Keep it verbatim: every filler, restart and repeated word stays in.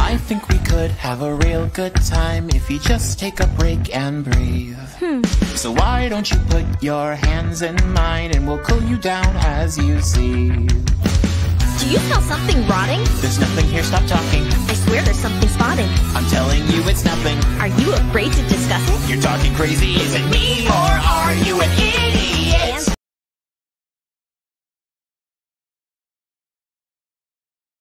I think we could have a real good time if you just take a break and breathe. Hmm. So why don't you put your hands in mine and we'll cool you down as you see. Do you smell something rotting? There's nothing here, stop talking. I swear there's something spotting. I'm telling you it's nothing. Are you afraid to discuss it? You're talking crazy, is it me or